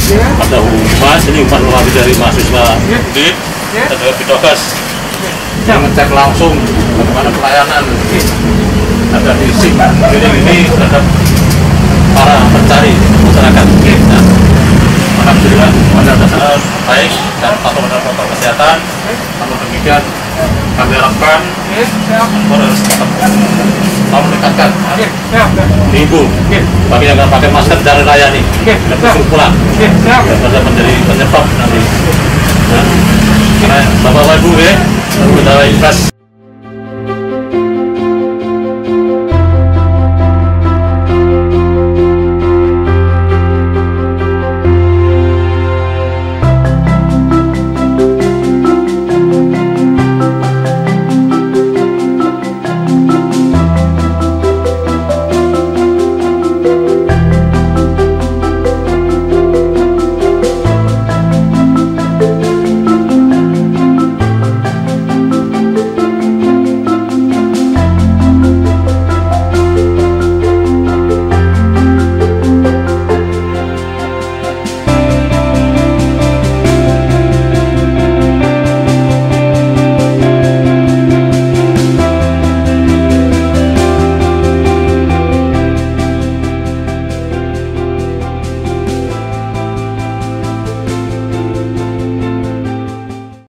ada humas, ini humas mewakili dari mahasiswa UNIT, ada Bidokes yang ngecek langsung bagaimana pelayanan, ada di SIP ini terhadap para pencari masyarakat. Nah, alhamdulillah pada dasar baik dan patuh pada protokol kesehatan. Namun demikian kami harapkan harus tetap meningkatkan minggu bagi yang pakai masker dari layani dan disuruh pulang bisa menjadi penyebab nanti. Nah, karena bapak ibu kita invest